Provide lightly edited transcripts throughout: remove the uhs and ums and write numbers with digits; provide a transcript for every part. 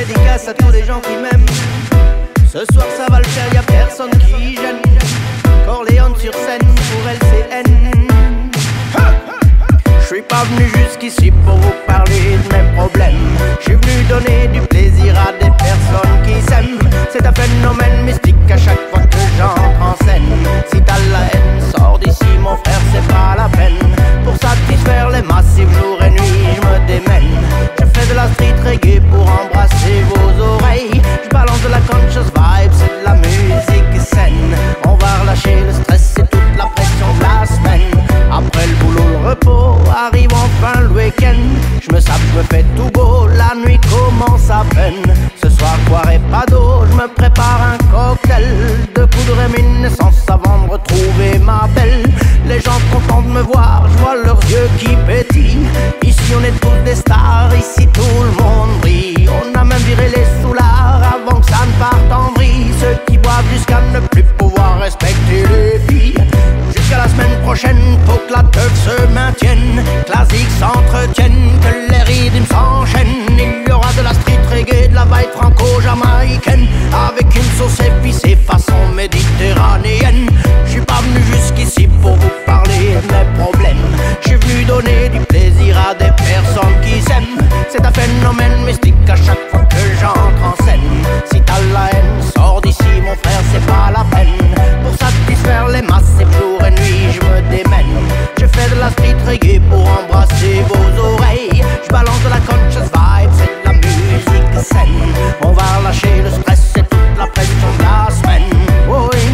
dédicace à tous les gens qui m'aiment. Ce soir ça va le faire, y'a personne qui gêne. Corléone sur scène pour LCN. Je suis pas venu jusqu'ici pour vous parler de mes problèmes. Je suis venu donner du plaisir à des personnes qui s'aiment. C'est un phénomène mystique à chaque fois que j'entre en scène. Si t'as la haine, sors d'ici mon frère, c'est pas la peine. Pour satisfaire les massifs jour et nuit, je me démène. Je fais de la street reggae pour embrasser vos oreilles. Je balance de la conscious vibe, c'est de la musique saine. On va relâcher le stress et toute la pression de la semaine. Après le boulot, le repos, arrive enfin le week-end. Je me sape, je me fais tout beau, la nuit commence à peine. Ce soir, boire et pas d'eau, je me prépare un cocktail de coups de réminiscence avant de retrouver ma belle. Les gens contents de me voir, je vois leurs yeux qui pétillent. Ici on est tous des stars, ici tout le monde brille. On a même viré les soulards avant que ça ne parte en vrille. Ceux qui boivent jusqu'à ne plus pouvoir respecter les filles. Jusqu'à la semaine prochaine, faut que la teuf se maintienne, classique s'entretienne, que les rythmes s'enchaînent. Il y aura de la street reggae, de la vibe franco-jamaïcaine, avec une sauce épicée façon méditerranéenne. Je suis pas venu jusqu'ici pour vous parler de mes problèmes. Je suis venu donner du plaisir à des personnes qui s'aiment. C'est un phénomène mystique à chaque fois que j'entre en scène. Si t'as la haine, sors d'ici mon frère, c'est pas la peine. Pour satisfaire les masses, c'est jour et nuit, je me démène. Je fais de la street reggae pour embrasser vos oreilles. Je balance de la conscious vibe, c'est de la musique saine. On va relâcher le stress et toute la pression de la semaine. Oh oui.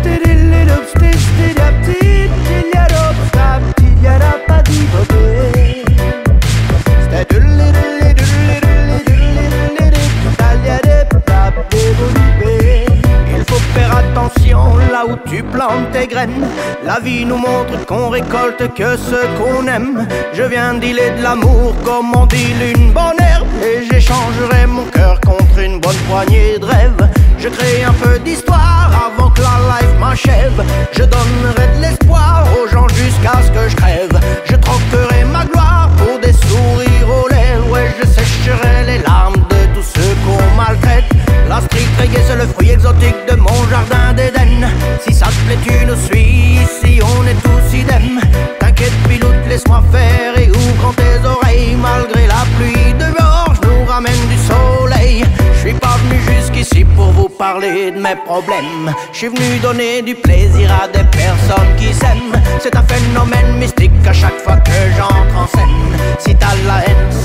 Il faut faire attention là où tu plantes tes graines. La vie nous montre qu'on récolte que ce qu'on aime. Je viens dealer de l'amour comme on deal une bonne herbe. Et j'échangerai mon cœur contre une bonne poignée de rêves. Je crée un peu d'histoire avant que la life m'achève. Je donnerai de l'espoir aux gens jusqu'à ce que je crève. Je troquerai ma gloire pour des sourires aux lèvres. Ouais, je sécherai les larmes de tous ceux qu'on maltraite. La street reggae c'est le fruit exotique de mon jardin d'Éden. Si ça te plaît tu nous suis, ici on est tous idem. T'inquiète pilote, laisse-moi faire et ouvre grand tes oreilles. Malgré la pluie dehors, je nous ramène du soleil. Je suis pas venu jusqu'ici pour vous parler de mes problèmes. Je suis venu donner du plaisir à des personnes qui s'aiment. C'est un phénomène mystique à chaque fois que j'entre en scène. Si t'as la haine,